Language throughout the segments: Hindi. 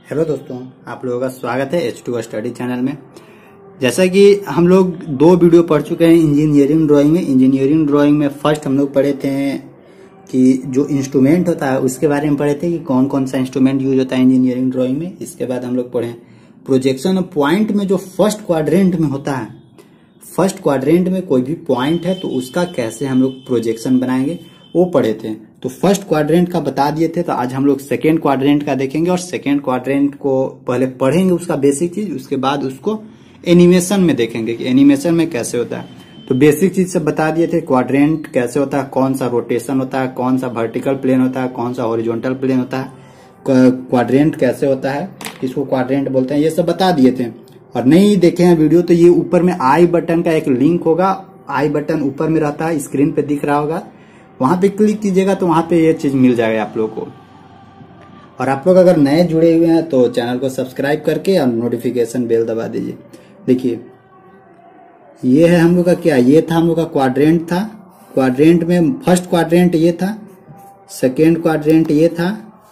हेलो दोस्तों, आप लोगों का स्वागत है H2 स्टडी चैनल में। जैसा कि हम लोग 2 वीडियो पढ़ चुके हैं इंजीनियरिंग ड्राइंग में। इंजीनियरिंग ड्राइंग में फर्स्ट हम लोग पढ़े थे कि जो इंस्ट्रूमेंट होता है उसके बारे में पढ़े थे कि कौन कौन सा इंस्ट्रूमेंट यूज होता है इंजीनियरिंग ड्राइंग में। इसके बाद हम लोग पढ़े प्रोजेक्शन ऑफ पॉइंट में जो फर्स्ट क्वाड्रेंट में होता है। फर्स्ट क्वाड्रेंट में कोई भी पॉइंट है तो उसका कैसे हम लोग प्रोजेक्शन बनाएंगे वो पढ़े थे। तो फर्स्ट क्वाड्रेंट का बता दिए थे, तो आज हम लोग सेकेंड क्वाड्रेंट का देखेंगे और सेकेंड क्वाड्रेंट को पहले पढ़ेंगे उसका बेसिक चीज, उसके बाद उसको एनिमेशन में देखेंगे कि एनिमेशन में कैसे होता है। तो बेसिक चीज से बता दिए थे क्वाड्रेंट कैसे होता है, कौन सा रोटेशन होता है, कौन सा वर्टिकल प्लेन होता है, कौन सा हॉरिजॉन्टल प्लेन होता है, क्वाड्रेंट कैसे होता है, इसको क्वाड्रेंट बोलते हैं, ये सब बता दिए थे। और नहीं देखे हैं वीडियो तो ये ऊपर में आई बटन का एक लिंक होगा, आई बटन ऊपर में रहता है, स्क्रीन पे दिख रहा होगा, वहां पे क्लिक कीजिएगा तो वहां पे ये चीज मिल जाएगा आप लोग को। और आप लोग अगर नए जुड़े हुए हैं तो चैनल को सब्सक्राइब करके और नोटिफिकेशन बेल दबा दीजिए। देखिए ये है हम लोग का क्या, ये था हम लोग का क्वाड्रेंट था। क्वाड्रेंट में फर्स्ट क्वाड्रेंट ये था, सेकेंड क्वाड्रेंट ये था,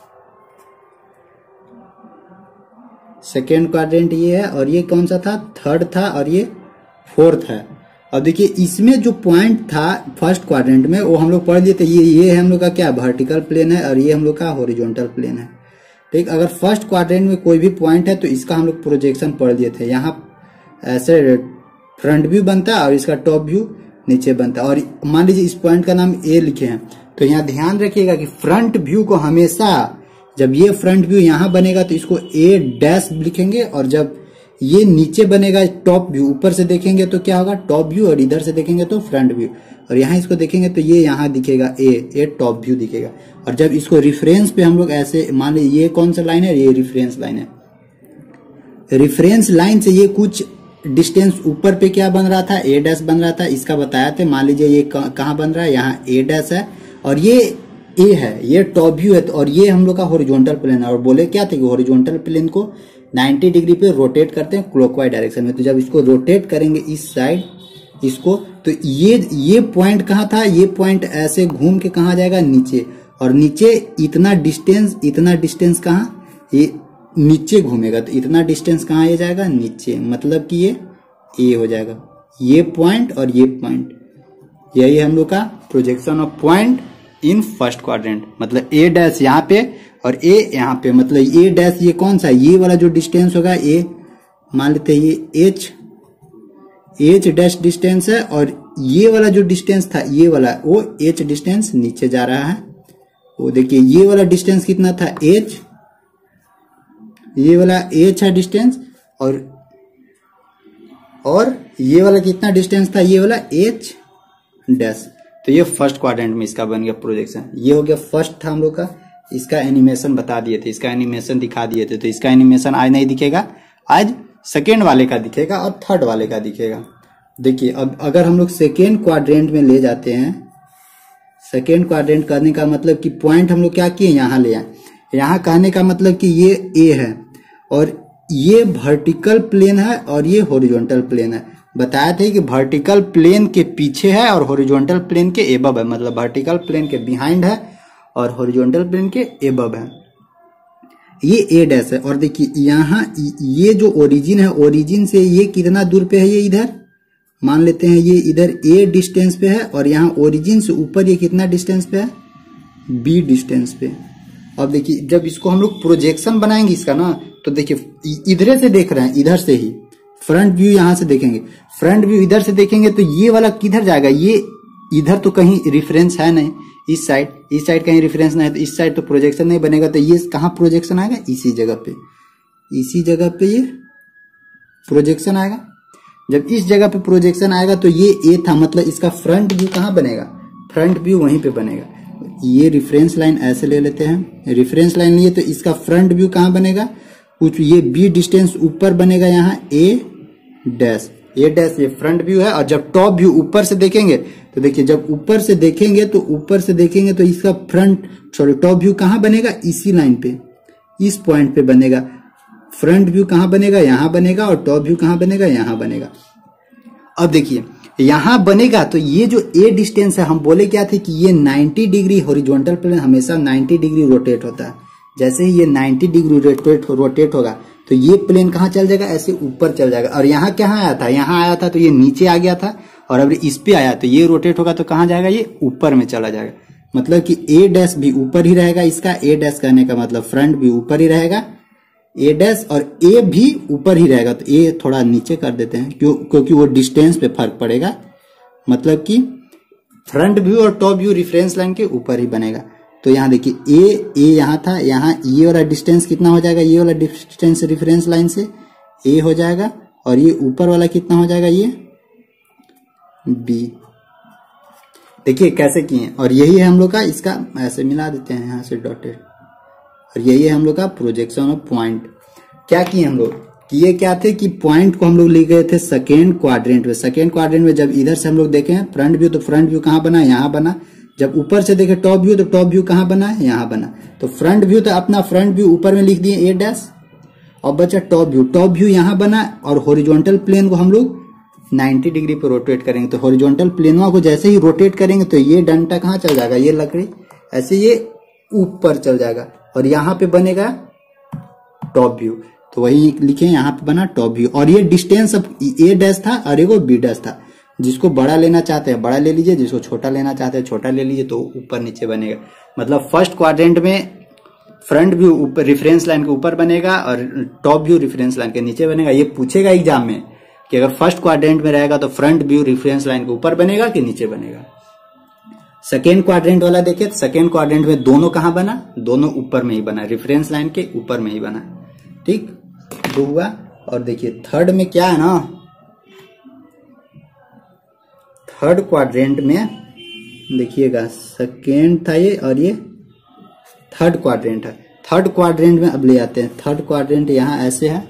सेकेंड क्वाड्रेंट ये है, और ये कौन सा था, थर्ड था, और ये फोर्थ है। अब देखिए इसमें जो पॉइंट था फर्स्ट क्वाड्रेंट में वो हम लोग पढ़ लिए थे। ये हम लोग का क्या वर्टिकल प्लेन है और ये हम लोग का हॉरिजॉन्टल प्लेन है। ठीक, अगर फर्स्ट क्वाड्रेंट में कोई भी पॉइंट है तो इसका हम लोग प्रोजेक्शन पढ़ लिए थे। यहाँ ऐसे फ्रंट व्यू बनता है और इसका टॉप व्यू नीचे बनता है। और मान लीजिए इस पॉइंट का नाम ए लिखे हैं तो यहाँ ध्यान रखिएगा कि फ्रंट व्यू को हमेशा जब ये फ्रंट व्यू यहाँ बनेगा तो इसको ए डैश लिखेंगे, और जब ये नीचे बनेगा टॉप व्यू, ऊपर से देखेंगे तो क्या होगा टॉप व्यू, और इधर से देखेंगे तो फ्रंट व्यू, और यहाँ इसको देखेंगे तो ये यहाँ दिखेगा ए टॉप व्यू दिखेगा। और जब इसको रिफरेंस पे हम लोग ऐसे मान लीजिए ये कौन सा लाइन है, ये रिफरेंस लाइन है। रिफरेंस लाइन से ये कुछ डिस्टेंस ऊपर पे क्या बन रहा था, ए डैश बन रहा था, इसका बताया थे। मान लीजिए ये कहाँ बन रहा है, यहाँ ए डैश है और ये ए है, ये टॉप व्यू है, और ये हम लोग का हॉरिजॉन्टल प्लेन है। और बोले क्या थे कि हॉरिजॉन्टल प्लेन को 90 डिग्री पे रोटेट करते हैं क्लॉकवाइज डायरेक्शन में। तो जब इसको रोटेट करेंगे इस साइड इसको, तो ये पॉइंट कहाँ था, ये पॉइंट ऐसे घूम के कहाँ जाएगा, नीचे। और नीचे इतना डिस्टेंस कहाँ, ये नीचे घूमेगा, तो इतना डिस्टेंस कहाँ ये जाएगा, नीचे। मतलब कि ये ए हो जाएगा, ये पॉइंट और ये पॉइंट। यही हम लोग का projection of point in first quadrant. मतलब ए डैश यहाँ पे और ए यहाँ पे, मतलब ए डैश ये कौन सा, ये वाला जो डिस्टेंस होगा ए, मान लेते हैं ये एच डैश डिस्टेंस है, और ये वाला जो डिस्टेंस था ये वाला वो एच डिस्टेंस नीचे जा रहा है। वो देखिए ये वाला डिस्टेंस कितना था एच, ये वाला एच है डिस्टेंस, और ये वाला कितना डिस्टेंस था, ये वाला एच डैश। तो ये फर्स्ट क्वाड्रेंट में इसका बन गया प्रोजेक्शन। ये हो गया फर्स्ट था हम लोग का। इसका एनिमेशन बता दिए थे, इसका एनिमेशन दिखा दिए थे। तो इसका एनिमेशन आज नहीं दिखेगा, आज सेकेंड वाले का दिखेगा और थर्ड वाले का दिखेगा। देखिए अब अगर हम लोग सेकेंड क्वाड्रेंट में ले जाते हैं, सेकेंड क्वाड्रेंट करने का मतलब कि पॉइंट हम लोग क्या किए, यहाँ ले आए। यहाँ कहने का मतलब कि ये ए है और ये वर्टिकल प्लेन है और ये हॉरिजॉन्टल प्लेन है। बताया थे कि वर्टिकल प्लेन के पीछे है और हॉरिजॉन्टल प्लेन के एबव है। मतलब वर्टिकल प्लेन के बिहाइंड है और हॉरिजॉन्टल प्लेन के एबव है। ये ए डैश है। और देखिए यहाँ ये जो ओरिजिन है, ओरिजिन से ये कितना दूर पे है, ये इधर मान लेते हैं ये इधर ए डिस्टेंस पे है, और यहाँ ओरिजिन से ऊपर ये कितना डिस्टेंस पे है, बी डिस्टेंस पे। अब देखिए जब इसको हम लोग प्रोजेक्शन बनाएंगे इसका ना, तो देखिए इधर से देख रहे हैं, इधर से ही फ्रंट व्यू यहाँ से देखेंगे, फ्रंट व्यू इधर से देखेंगे तो ये वाला किधर जाएगा, ये इधर तो कहीं रिफरेंस है नहीं, इस साइड कहीं रिफरेंस नहीं है, तो इस साइड तो प्रोजेक्शन नहीं बनेगा। तो ये कहाँ प्रोजेक्शन आएगा, इसी जगह पे ये प्रोजेक्शन आएगा। जब इस जगह पे प्रोजेक्शन आएगा तो ये ए था, मतलब इसका फ्रंट व्यू कहाँ बनेगा, फ्रंट व्यू वहीं पे बनेगा। ये रिफरेंस लाइन ऐसे ले लेते हैं, रिफरेंस लाइन लिए तो इसका फ्रंट व्यू कहाँ बनेगा, कुछ ये बी डिस्टेंस ऊपर बनेगा, यहाँ ए डैश ये फ्रंट व्यू है। और जब टॉप व्यू ऊपर से देखेंगे तो देखिए जब ऊपर से देखेंगे तो इसका टॉप व्यू कहाँ बनेगा, इसी लाइन पे, इस पॉइंट पे बनेगा। फ्रंट व्यू कहाँ बनेगा, यहाँ बनेगा, और टॉप व्यू कहाँ बनेगा, यहाँ बनेगा। अब देखिए यहाँ बनेगा तो ये जो ए डिस्टेंस है, हम बोले क्या थे कि ये 90 डिग्री हॉरिजॉन्टल प्लेन हमेशा 90 डिग्री रोटेट होता है। जैसे ही ये 90 डिग्री रोटेट होगा तो ये प्लेन कहाँ चल जाएगा, ऐसे ऊपर चल जाएगा। और यहाँ क्या आया था, यहाँ आया था तो ये नीचे आ गया था, और अब इस पे आया तो ये रोटेट होगा तो कहाँ जाएगा, ये ऊपर में चला जाएगा। मतलब कि ए डैश भी ऊपर ही रहेगा, इसका ए डैश कहने का मतलब फ्रंट भी ऊपर ही रहेगा, ए डैश और ए भी ऊपर ही रहेगा। तो ए थोड़ा नीचे कर देते हैं क्योंकि वो डिस्टेंस पे फर्क पड़ेगा। मतलब कि फ्रंट व्यू और टॉप व्यू रेफरेंस लाइन के ऊपर ही बनेगा। तो यहाँ देखिए ए यहाँ था, यहाँ ये वाला डिस्टेंस कितना हो जाएगा, ये वाला डिस्टेंस रेफरेंस लाइन से ए हो जाएगा, और ये ऊपर वाला कितना हो जाएगा, ये बी। देखिए कैसे किए, और यही है हम लोग का, इसका ऐसे मिला देते हैं यहाँ से डॉटेड, और यही है हम लोग का प्रोजेक्शन ऑफ पॉइंट। क्या किए हम लोग, किए क्या थे कि पॉइंट को हम लोग ले गए थे सेकेंड क्वाड्रेंट में। सेकेंड क्वाड्रेंट में जब इधर से हम लोग देखें फ्रंट व्यू, तो फ्रंट व्यू कहाँ बना, यहाँ बना। जब ऊपर से देखे टॉप व्यू, तो टॉप व्यू कहाँ बना है, यहाँ बना। तो फ्रंट व्यू तो अपना फ्रंट व्यू ऊपर में लिख दिए ए डैश, और बचा टॉप व्यू। टॉप व्यू यहाँ बना, और हॉरिजॉन्टल प्लेन को हम लोग 90 डिग्री पे रोटेट करेंगे। तो हॉरिजॉन्टल प्लेनवा को जैसे ही रोटेट करेंगे तो ये डंटा कहाँ चल जाएगा, ये लकड़ी ऐसे ये ऊपर चल जाएगा, और यहाँ पे बनेगा टॉप व्यू। तो वही लिखे यहाँ पे बना टॉप व्यू। और ये डिस्टेंस अब ए डैश था और एगो बी डैश था। जिसको बड़ा लेना चाहते हैं बड़ा ले लीजिए, जिसको छोटा लेना चाहते हैं छोटा ले लीजिए। तो ऊपर नीचे बनेगा, मतलब फर्स्ट क्वाड्रेंट में फ्रंट व्यू ऊपर रेफरेंस लाइन के ऊपर बनेगा और टॉप व्यू रेफरेंस लाइन के नीचे बनेगा। ये पूछेगा एग्जाम में कि अगर फर्स्ट क्वाड्रेंट में रहेगा तो फ्रंट व्यू रेफरेंस लाइन के ऊपर बनेगा कि नीचे बनेगा। सेकेंड क्वाड्रेंट वाला देखिए, सेकेंड क्वाड्रेंट में दोनों कहां बना, दोनों ऊपर में ही बना, रेफरेंस लाइन के ऊपर में ही बना। ठीक, दो हुआ। और देखिए थर्ड में क्या है ना, थर्ड क्वाड्रेंट में देखिएगा सेकेंड था ये, और ये थर्ड क्वाड्रेंट है। थर्ड क्वाड्रेंट में अब ले आते हैं। थर्ड क्वाड्रेंट यहां ऐसे है।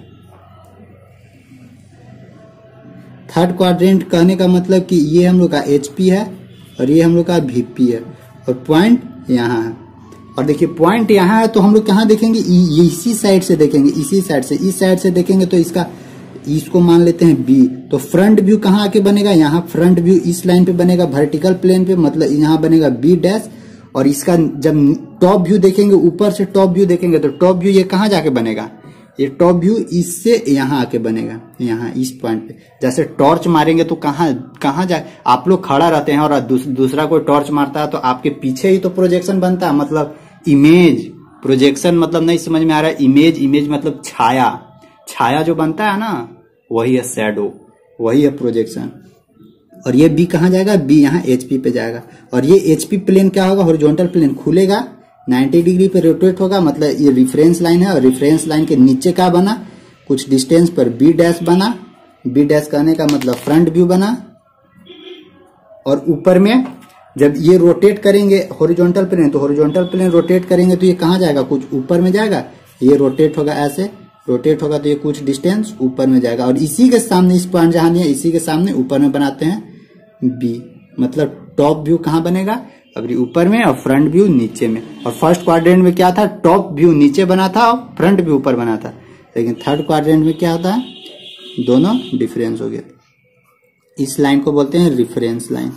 थर्ड क्वाड्रेंट कहने का मतलब कि ये हम लोग का एचपी है और ये हम लोग का वीपी है, और पॉइंट यहाँ है। और देखिए पॉइंट यहाँ है तो हम लोग कहाँ देखेंगे, इसी साइड से देखेंगे, इसी साइड से, इस साइड से देखेंगे। तो इसको मान लेते हैं बी। तो फ्रंट व्यू कहाँ आके बनेगा, यहाँ फ्रंट व्यू इस लाइन पे बनेगा, वर्टिकल प्लेन पे, मतलब यहाँ बनेगा बी डैश। और इसका जब टॉप व्यू देखेंगे, ऊपर से टॉप व्यू देखेंगे, तो टॉप व्यू ये कहाँ जाके बनेगा, ये टॉप व्यू इससे यहाँ आके बनेगा, यहाँ इस पॉइंट पे। जैसे टॉर्च मारेंगे तो कहाँ जाए, आप लोग खड़ा रहते हैं और दूसरा कोई टॉर्च मारता है तो आपके पीछे ही तो प्रोजेक्शन बनता है, मतलब इमेज। प्रोजेक्शन मतलब नहीं समझ में आ रहा है, इमेज मतलब छाया, छाया जो बनता है ना वही है शैडो, वही है प्रोजेक्शन। और ये बी कहाँ जाएगा, बी यहाँ एचपी पे जाएगा। और ये एचपी प्लेन क्या होगा, हॉरिजॉन्टल प्लेन खुलेगा, 90 डिग्री पे रोटेट होगा, मतलब ये रेफरेंस लाइन है। और रेफरेंस लाइन के नीचे क्या बना, कुछ डिस्टेंस पर बी डैश बना। बी डैश कहने का मतलब फ्रंट व्यू बना। और ऊपर में जब ये रोटेट करेंगे हॉरिजॉन्टल प्लेन, तो हॉरिजॉन्टल प्लेन रोटेट करेंगे तो ये कहाँ जाएगा, कुछ ऊपर में जाएगा। ये रोटेट होगा, ऐसे रोटेट होगा तो ये कुछ डिस्टेंस ऊपर में जाएगा। और इसी के सामने, इस पॉइंट जहां है इसी के सामने ऊपर में बनाते हैं बी, मतलब टॉप व्यू कहाँ बनेगा, अब ऊपर में, और फ्रंट व्यू नीचे में। और फर्स्ट क्वाड्रेंट में क्या था, टॉप व्यू नीचे बना था और फ्रंट व्यू ऊपर बना था। लेकिन थर्ड क्वाड्रेंट में क्या होता है, दोनों डिफरेंस हो गया। इस लाइन को बोलते हैं रेफरेंस लाइन,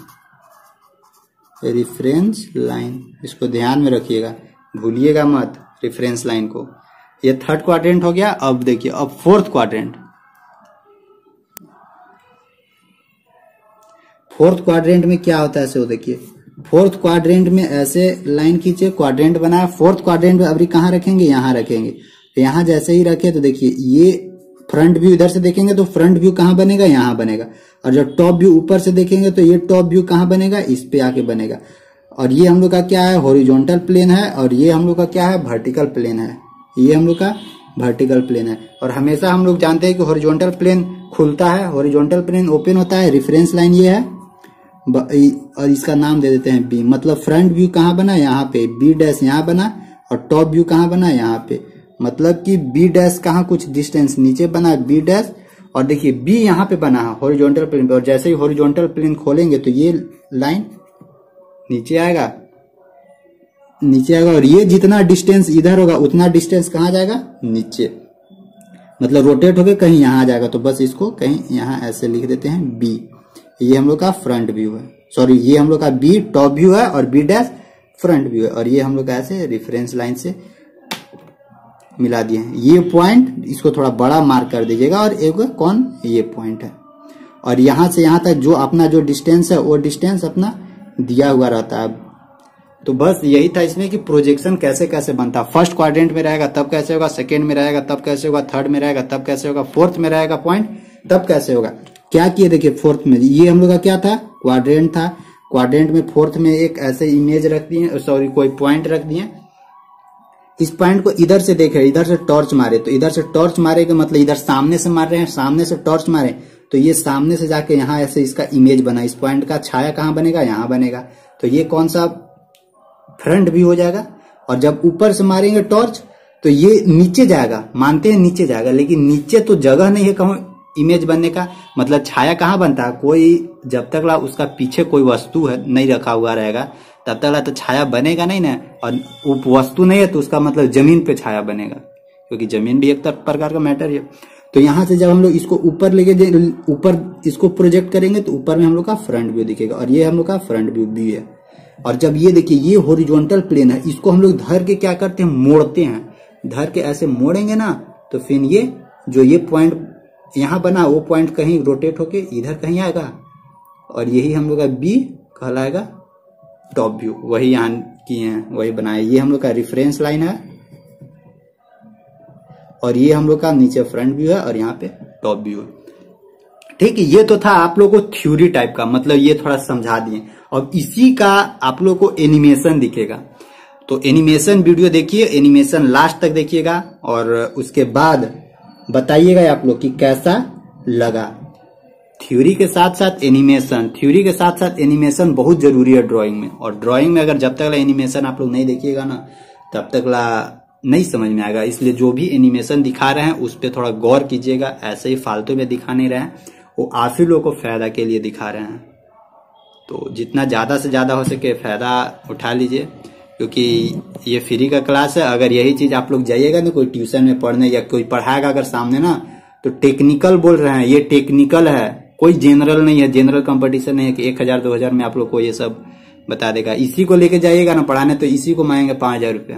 रेफरेंस लाइन। इसको ध्यान में रखिएगा, भूलिएगा मत रेफरेंस लाइन को। ये थर्ड क्वाड्रेंट हो गया। अब देखिए अब फोर्थ क्वाड्रेंट। फोर्थ क्वाड्रेंट में क्या होता है, ऐसे देखिए फोर्थ क्वाड्रेंट में ऐसे लाइन खींचे, क्वाड्रेंट बनाया। फोर्थ क्वाड्रेंट में अभी कहाँ रखेंगे, यहाँ रखेंगे। तो यहाँ जैसे ही रखे तो देखिए ये फ्रंट व्यू इधर से देखेंगे तो फ्रंट व्यू कहाँ बनेगा, यहाँ बनेगा। और जब टॉप व्यू ऊपर से देखेंगे तो ये टॉप व्यू कहाँ बनेगा, इस पे आके बनेगा। और ये हम लोग का क्या है, हॉरिजॉन्टल प्लेन है। और ये हम लोग का क्या है, वर्टिकल प्लेन है। ये हम लोग का वर्टिकल प्लेन है। और हमेशा हम लोग जानते हैं कि हॉरिजॉन्टल प्लेन खुलता है, हॉरिजॉन्टल प्लेन ओपन होता है। रेफरेंस लाइन ये है, और इसका नाम दे देते हैं बी। मतलब फ्रंट व्यू कहाँ बना, यहाँ पे, बी डैश यहाँ बना। और टॉप व्यू कहाँ बना, यहाँ पे। मतलब कि बी डैश कहाँ कुछ डिस्टेंस नीचे बना, बी डैश। और देखिए बी यहाँ पे बना है हॉरिजॉन्टल प्लेन पे। और जैसे ही हॉरिजॉन्टल प्लेन खोलेंगे तो ये लाइन नीचे आएगा, नीचे आएगा। और ये जितना डिस्टेंस इधर होगा उतना डिस्टेंस कहाँ जाएगा, नीचे। मतलब रोटेट होके कहीं यहाँ आ जाएगा। तो बस इसको कहीं यहाँ ऐसे लिख देते हैं बी। ये हम लोग का फ्रंट व्यू है, सॉरी ये हम लोग का बी टॉप व्यू है और बी डैश फ्रंट व्यू है। और ये हम लोग का ऐसे रेफरेंस लाइन से मिला दिए हैं। ये पॉइंट इसको थोड़ा बड़ा मार्क कर दीजिएगा और एक कौन ये पॉइंट है, और यहां से यहां तक जो अपना जो डिस्टेंस है वो डिस्टेंस अपना दिया हुआ रहता है। तो बस यही था इसमें कि प्रोजेक्शन कैसे कैसे बनता है। फर्स्ट क्वाड्रेंट में रहेगा तब कैसे होगा, सेकेंड में रहेगा तब कैसे होगा, थर्ड में रहेगा तब कैसे होगा, फोर्थ में रहेगा पॉइंट तब कैसे होगा। क्या किए देखिए, फोर्थ में ये हम लोग का क्या था, क्वाड्रेंट था। क्वाड्रेंट में फोर्थ में एक ऐसे इमेज रख दिए, सॉरी कोई पॉइंट रख दिए। इस पॉइंट को इधर से देखे, इधर से टॉर्च मारे, तो इधर से टॉर्च मारे का मतलब इधर सामने से मार रहे हैं, सामने से टॉर्च मारे तो ये सामने से जाके यहाँ ऐसे इसका इमेज बना। इस पॉइंट का छाया कहाँ बनेगा, यहाँ बनेगा। तो ये कौन सा फ्रंट व्यू हो जाएगा। और जब ऊपर से मारेंगे टॉर्च तो ये नीचे जाएगा, मानते हैं नीचे जाएगा, लेकिन नीचे तो जगह नहीं है कहूं इमेज बनने का। मतलब छाया कहाँ बनता है, कोई जब तक ला उसका पीछे कोई वस्तु है नहीं रखा हुआ रहेगा तब तक ला तो छाया बनेगा नहीं ना। और वो वस्तु नहीं है तो उसका मतलब जमीन पे छाया बनेगा, क्योंकि जमीन भी एक प्रकार का मैटर है। तो यहाँ से जब हम लोग इसको ऊपर लेके ऊपर इसको प्रोजेक्ट करेंगे तो ऊपर में हम लोग का फ्रंट व्यू दिखेगा, और ये हम लोग का फ्रंट व्यू भी है। और जब ये देखिए ये हॉरिजॉन्टल प्लेन है, इसको हम लोग धर के क्या करते हैं, मोड़ते हैं। धर के ऐसे मोड़ेंगे ना तो फिर ये जो ये पॉइंट यहाँ बना वो पॉइंट कहीं रोटेट होके इधर कहीं आएगा, और यही हम लोग का बी कहलाएगा टॉप व्यू। वही यहाँ किए हैं, वही बनाए। ये हम लोग का रेफरेंस लाइन है, और ये हम लोग का नीचे फ्रंट व्यू है, और यहाँ पे टॉप व्यू है। ठीक है, ये तो था आप लोग को थ्योरी टाइप का, मतलब ये थोड़ा समझा दिए। अब इसी का आप लोग को एनिमेशन दिखेगा, तो एनिमेशन वीडियो देखिए, एनिमेशन लास्ट तक देखिएगा, और उसके बाद बताइएगा आप लोग कि कैसा लगा। थ्योरी के साथ साथ एनिमेशन, थ्योरी के साथ साथ एनिमेशन बहुत जरूरी है ड्राइंग में। और ड्राइंग में अगर जब तक ला एनिमेशन आप लोग नहीं देखिएगा ना तब तक ला नहीं समझ में आएगा। इसलिए जो भी एनिमेशन दिखा रहे हैं उस पर थोड़ा गौर कीजिएगा, ऐसे ही फालतू में दिखा नहीं रहे हैं, वो आप ही लोगों को फायदा के लिए दिखा रहे हैं। तो जितना ज्यादा से ज्यादा हो सके फायदा उठा लीजिए, क्योंकि ये फ्री का क्लास है। अगर यही चीज आप लोग जाइएगा ना कोई ट्यूशन में पढ़ने या कोई पढ़ाएगा अगर सामने ना, तो टेक्निकल बोल रहे हैं, ये टेक्निकल है, कोई जनरल नहीं है, जनरल कंपटीशन नहीं है कि 1000 2000 में आप लोग को ये सब बता देगा। इसी को लेके जाइएगा ना पढ़ाने तो इसी को मांगेंगे 5000 रुपया।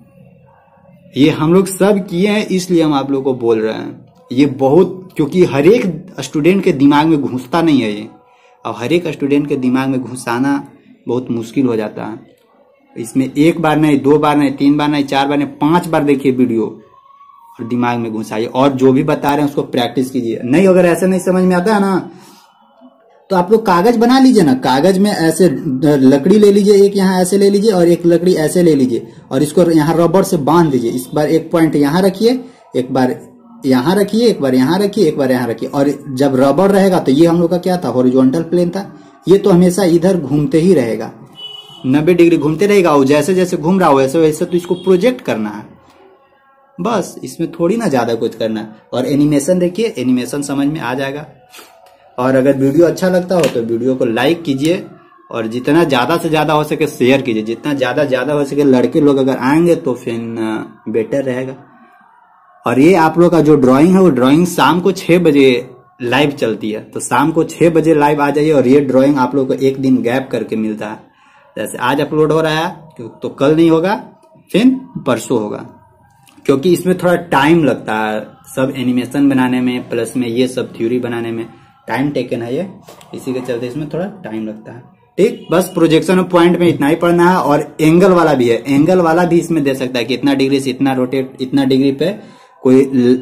ये हम लोग सब किए हैं, इसलिए हम आप लोग को बोल रहे हैं। ये बहुत, क्योंकि हर एक स्टूडेंट के दिमाग में घुसता नहीं है ये, और हर एक स्टूडेंट के दिमाग में घुसाना बहुत मुश्किल हो जाता है। इसमें एक बार नहीं, 2 बार नहीं, 3 बार नहीं, 4 बार नहीं, 5 बार देखिए वीडियो और दिमाग में घुसाइए, और जो भी बता रहे हैं उसको प्रैक्टिस कीजिए। नहीं अगर ऐसे नहीं समझ में आता है ना तो आप लोग कागज बना लीजिए ना, कागज में ऐसे लकड़ी ले लीजिए, एक यहाँ ऐसे ले लीजिए और एक लकड़ी ऐसे ले लीजिए, और इसको यहाँ रबर से बांध दीजिए। इस बार एक पॉइंट यहाँ रखिए, एक बार यहाँ रखिए, एक बार यहाँ रखिए, एक बार यहाँ रखिए। और जब रबर रहेगा तो ये हम लोग का क्या था, हॉरिजॉन्टल प्लेन था, ये तो हमेशा इधर घूमते ही रहेगा, 90 डिग्री घूमते रहेगा। और जैसे जैसे घूम रहा हो वैसे वैसे तो इसको प्रोजेक्ट करना है, बस इसमें थोड़ी ना ज्यादा कुछ करना है। और एनिमेशन देखिए, एनिमेशन समझ में आ जाएगा। और अगर वीडियो अच्छा लगता हो तो वीडियो को लाइक कीजिए, और जितना ज्यादा से ज्यादा हो सके शेयर कीजिए। जितना ज्यादा हो सके लड़के लोग अगर आएंगे तो फिर बेटर रहेगा। और ये आप लोग का जो ड्राइंग है वो ड्राइंग शाम को 6 बजे लाइव चलती है, तो शाम को 6 बजे लाइव आ जाइए। और ये ड्राइंग आप लोग को एक दिन गैप करके मिलता है, जैसे आज अपलोड हो रहा है तो कल नहीं होगा, फिर परसों होगा, क्योंकि इसमें थोड़ा टाइम लगता है सब एनिमेशन बनाने में, प्लस में ये सब थ्योरी बनाने में टाइम टेकन है ये, इसी के चलते इसमें थोड़ा टाइम लगता है। ठीक, बस प्रोजेक्शन पॉइंट में इतना ही पढ़ना है। और एंगल वाला भी है, एंगल वाला भी इसमें दे सकता है कि इतना डिग्री से इतना रोटेट, इतना डिग्री पे कोई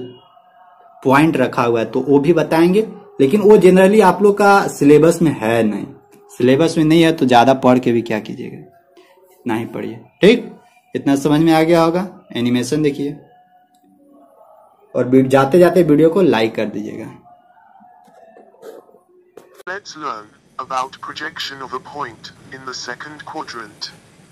पॉइंट रखा हुआ है तो वो भी बताएंगे। लेकिन वो जनरली आप लोग का सिलेबस में है नहीं, सिलेबस में नहीं है तो ज्यादा पढ़ के भी क्या कीजिएगा, इतना ही पढ़िए। ठीक, इतना समझ में आ गया होगा। एनिमेशन देखिए, और जाते जाते वीडियो को लाइक कर दीजिएगा। Let's learn about projection of a point in the second quadrant.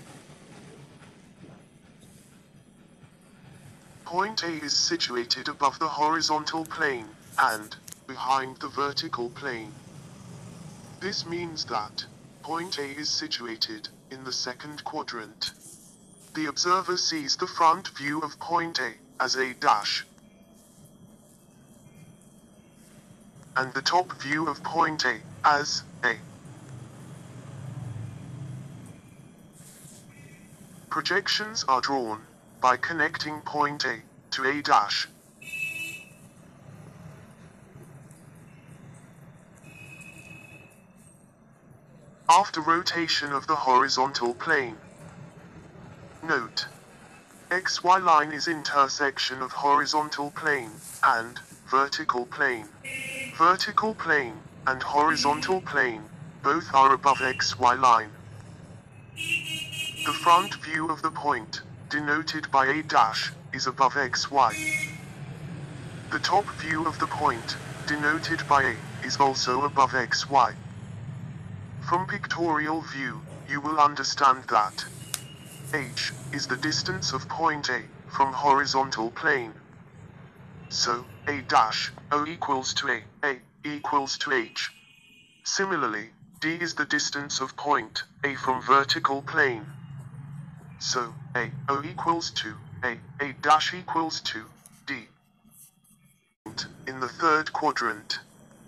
Point A is situated above the horizontal plane and behind the vertical plane. This means that point A is situated in the second quadrant. The observer sees the front view of point A as a dash, and the top view of point A as A. Projections are drawn by connecting point A to A dash. After rotation of the horizontal plane. Note: XY line is intersection of horizontal plane and vertical plane. Vertical plane and horizontal plane both are above XY line. The front view of the point, denoted by A dash, is above XY. The top view of the point, denoted by A, is also above XY. From pictorial view, you will understand that H is the distance of point A from horizontal plane. So, A dash, O equals to A equals to H. Similarly, D is the distance of point A from vertical plane. So, O equals to A dash equals to D. In the third quadrant.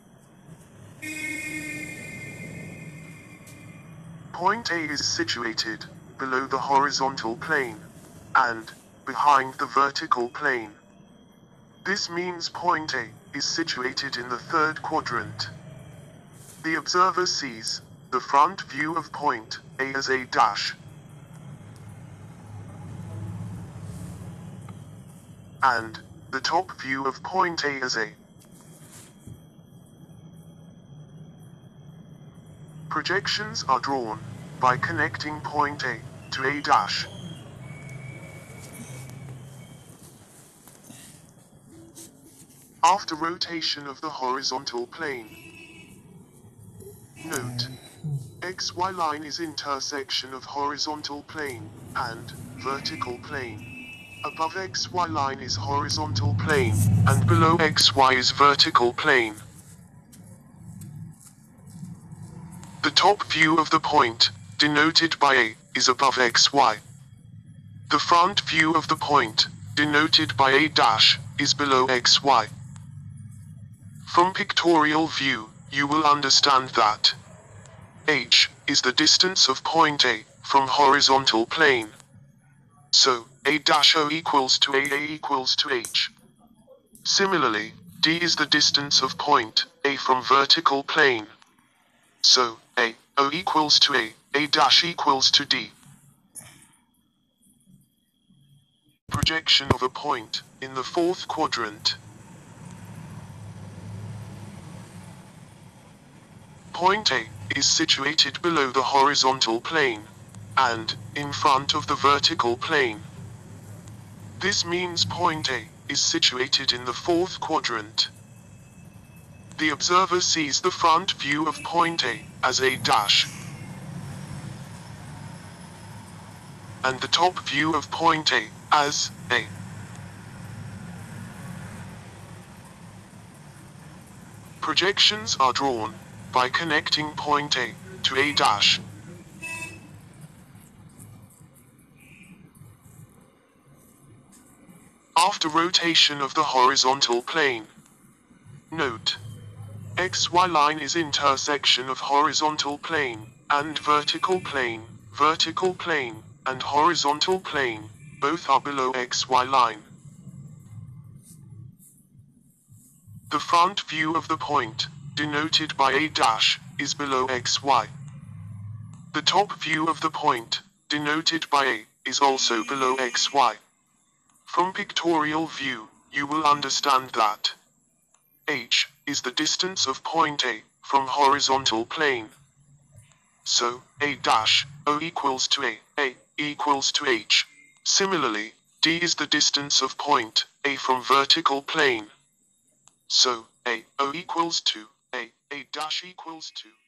Point A is situated below the horizontal plane and behind the vertical plane. This means point A is situated in the third quadrant. The observer sees the front view of point A as A dash and the top view of point A as A. Projections are drawn by connecting point A to A dash. After rotation of the horizontal plane. Note: XY line is intersection of horizontal plane and vertical plane. Above XY line is horizontal plane, and below XY is vertical plane. The top view of the point, denoted by A, is above XY. The front view of the point, denoted by A dash, is below XY. From pictorial view, you will understand that H is the distance of point A from horizontal plane. So, A dash O equals to A equals to H. Similarly, D is the distance of point A from vertical plane. So, O equals to A dash equals to D. Projection of a point in the fourth quadrant. Point A is situated below the horizontal plane and in front of the vertical plane. This means point A is situated in the fourth quadrant. The observer sees the front view of point A as A dash and the top view of point A as A. Projections are drawn by connecting point A to A dash. After rotation of the horizontal plane. Note: XY line is intersection of horizontal plane and vertical plane. Vertical plane and horizontal plane both are below XY line. The front view of the point, denoted by A dash, is below XY. The top view of the point, denoted by A, is also below XY. From pictorial view, you will understand that H is the distance of point A from horizontal plane. So, A dash, O equals to A equals to H. Similarly, D is the distance of point A from vertical plane. So, O equals to A dash equals to